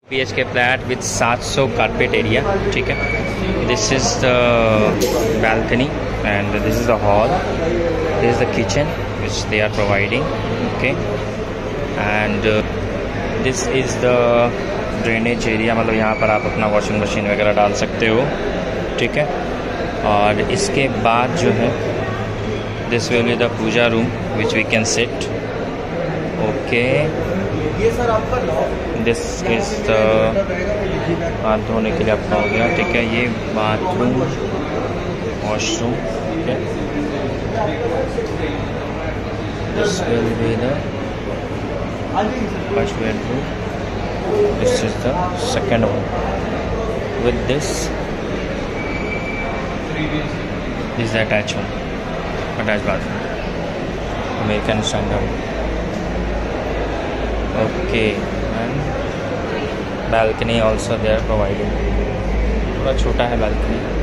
BHK flat with 700 carpet area. ठीक है, this is the balcony and this is the hall. This is the kitchen which they are providing. Okay, and this is the drainage area. मतलब यहाँ पर आप अपना washing machine वगैरह डाल सकते हो. ठीक है, और इसके बाद जो है this will be the puja room which we can sit. Okay, this is the हाथ धोने के लिए आपका हो गया. ठीक है, ये बाथरूम वॉशरूम. ठीक है, this will be the first bedroom. This is the second one with this is the attach bathroom, American standard. Okay, and balcony also they are providing. थोड़ा छोटा है balcony.